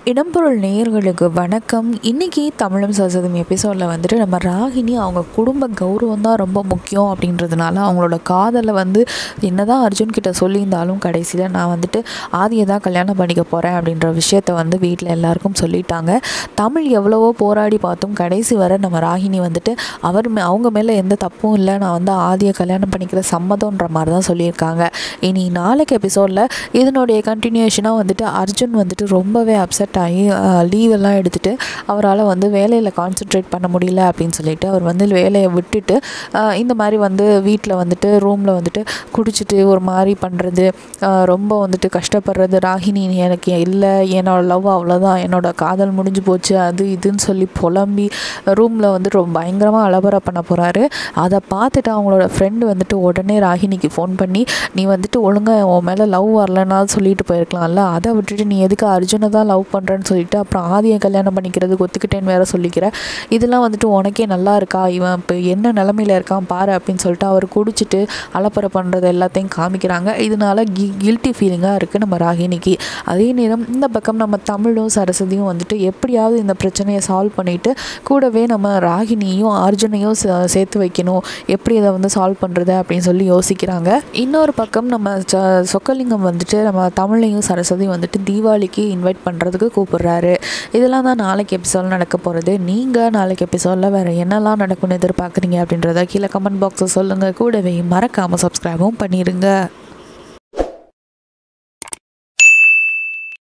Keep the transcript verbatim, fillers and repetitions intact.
இடம்பொருள் நேயர்களுக்கு வணக்கம். இன்றைக்கி தமிழும் சரஸ்வதியும் எபிசோடில் வந்துட்டு நம்ம ராகினி அவங்க குடும்ப கௌரவம் தான் ரொம்ப முக்கியம் அப்படின்றதுனால அவங்களோட காதலை வந்து என்ன தான் அர்ஜுன் கிட்ட சொல்லியிருந்தாலும் கடைசியில் நான் வந்துட்டு ஆதியை தான் கல்யாணம் பண்ணிக்க போகிறேன் அப்படின்ற விஷயத்த வந்து வீட்டில் எல்லாருக்கும் சொல்லிட்டாங்க. தமிழ் எவ்வளவோ போராடி பார்த்தும் கடைசி வரை நம்ம ராகினி வந்துட்டு அவர் மே அவங்க மேலே எந்த தப்பும் இல்லை, நான் வந்து ஆதியை கல்யாணம் பண்ணிக்கிற சம்மதம்ன்ற மாதிரி தான் சொல்லியிருக்காங்க. இனி நாளைக்கு எபிசோடில் இதனுடைய கண்டினியூஷனாக வந்துட்டு அர்ஜுன் வந்துட்டு ரொம்பவே அப்செட் ஆகி லீவெல்லாம் எடுத்துகிட்டு அவரால் வந்து வேலையில் கான்சென்ட்ரேட் பண்ண முடியல அப்படின்னு சொல்லிட்டு அவர் வந்து வேலையை விட்டுட்டு இந்த மாதிரி வந்து வீட்டில் வந்துட்டு ரூமில் வந்துட்டு குடிச்சிட்டு ஒரு மாதிரி பண்ணுறது, ரொம்ப வந்துட்டு கஷ்டப்படுறது, ராகினி எனக்கு இல்லை, என்னோட லவ் அவ்வளோதான், என்னோட காதல் முடிஞ்சு போச்சு, அது இதுன்னு சொல்லி புலம்பி ரூமில் வந்து ரொம்ப பயங்கரமாக அலபர பண்ண போகிறாரு. அதை பார்த்துட்டு அவங்களோட ஃப்ரெண்டு வந்துட்டு உடனே ராகினிக்கு ஃபோன் பண்ணி, நீ வந்துட்டு ஒழுங்காக உன் மேலே லவ் வரலன்னா சொல்லிட்டு போயிருக்கலாம்ல, அதை விட்டுட்டு நீ எதுக்கு அர்ஜுனை தான் லவ் பண்ணுறேன்னு சொல்லிட்டு அப்புறம் ஆதியை கல்யாணம் பண்ணிக்கிறதுக்கு ஒத்துக்கிட்டேன்னு வேற சொல்லிக்கிறேன், இதெல்லாம் வந்துட்டு உனக்கே நல்லா இருக்கா, இவன் இப்போ என்ன நிலமையில இருக்கான் பாரு அப்படின்னு சொல்லிட்டு அவர் குடிச்சிட்டு அலப்பறை பண்ணுறது எல்லாத்தையும் காமிக்கிறாங்க. இதனால கி கில்ட்டி ஃபீலிங்காக இருக்குது நம்ம ராகினிக்கு. அதே நேரம் இந்த பக்கம் நம்ம தமிழும் சரஸ்வதியும் வந்துட்டு எப்படியாவது இந்த பிரச்சனையை சால்வ் பண்ணிவிட்டு கூடவே நம்ம ராகினியும் அர்ஜுனையும் சேர்த்து வைக்கணும், எப்படி இதை வந்து சால்வ் பண்ணுறது அப்படின்னு சொல்லி யோசிக்கிறாங்க. இன்னொரு பக்கம் நம்ம சொக்கலிங்கம் வந்துட்டு நம்ம தமிழையும் சரஸ்வதியும் வந்துட்டு தீபாவளிக்கு இன்வைட் பண்ணுறதுக்கு கூப்பிடுறாரு. இதெல்லாம் தான் நாளைக்கு எபிசோட் நடக்க போகிறது. நீங்கள் நாளைக்கு எபிசோடில் வேறு என்னெல்லாம் நடக்கும்னு எதிர்பார்க்குறீங்க அப்படின்றத கீழே கமெண்ட் பாக்ஸில் சொல்லுங்கள். கூடவே மறக்காமல் சப்ஸ்கிரைபும் பண்ணிடுங்க.